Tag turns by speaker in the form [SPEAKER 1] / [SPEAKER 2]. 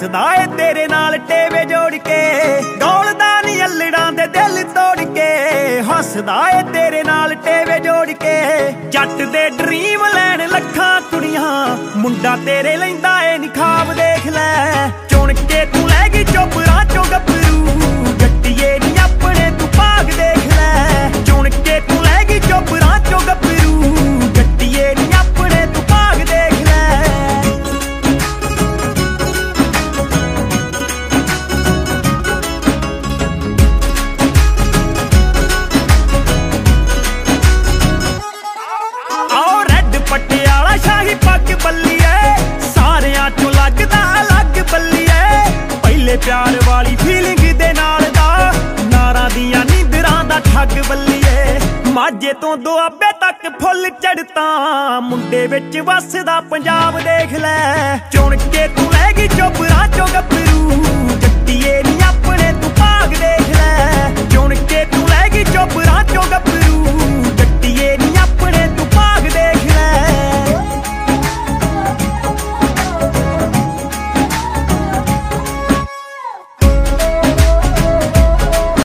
[SPEAKER 1] ਹੱਸਦਾ ਏ ਤੇਰੇ ਨਾਲ ਟੇਵੇ ਜੋੜ ਕੇ, ਡੋਲਦਾ ਨੀ ਅਲੜਾਂ ਦੇ ਦਿਲ ਤੋੜ ਕੇ। ਹੱਸਦਾ ਏ ਤੇਰੇ ਨਾਲ ਟੇਵੇ ਜੋੜ ਕੇ, ਜੱਟ ਦੇ ਡਰੀਮ ਲੈਣ ਲੱਖਾਂ ਕੁੜੀਆਂ, ਮੁੰਡਾ ਤੇਰੇ ਲੈਂਦਾ ਏ ਨੀ ਖਾਬ ਦੇਖ ਲੈ। ਚੁਣ ਕੇ ਤੂੰ ਲੈ ਗਈ ਚੋਪਰਾਂ ਚੋਂ ਗੱਭਰੂ, ਜੱਟੀਏ ਨੀ ਆਪਣੇ ਤੂੰ ਭਾਗ ਦੇਖ ਲੈ। ਚੁਣ ਕੇ ਤੂੰ ਲੈ ਗਈ ਚੋਪਰਾਂ ਚੋਂ ਗੱਭਰੂ, ਜੱਟੀਏ ਨੀ ਆਪਣੇ ਤੂੰ ਭਾਗ ਦੇਖ ਲੈ। ਆਓ ਰੈੱਡ ਪਟਿਆਲਾ ਸ਼ਾਹੀ ਪੱਗ ਬੱਲੀਏ, ਸਾਰਿਆਂ ਚੋਂ ਲੱਗਦਾ ਅਲੱਗ ਬੱਲੀਏ। ਪਹਿਲੇ ਪਿਆਰ ਵਾਲੀ ਫੀਲਿੰਗ ਦੇ ਨਾਲ ਦਾ, ਨਾਰਾਂ ਦੀਆਂ ਨੀਂਦਰਾਂ ਦਾ ਠੱਗ ਬੱਲੀਏ। ਮਾਝੇ ਤੋਂ ਦੁਆਬੇ ਤੱਕ ਫੁੱਲ ਚੜ੍ਹਤਾ, ਮੁੰਡੇ ਵਿੱਚ ਵੱਸਦਾ ਪੰਜਾਬ ਦੇਖ ਲੈ। ਚੁਣ ਕੇ ਤੂੰ ਲੈ ਗਈ ਚੋਪਰਾਂ ਚੋਂ ਗੱਭਰੂ,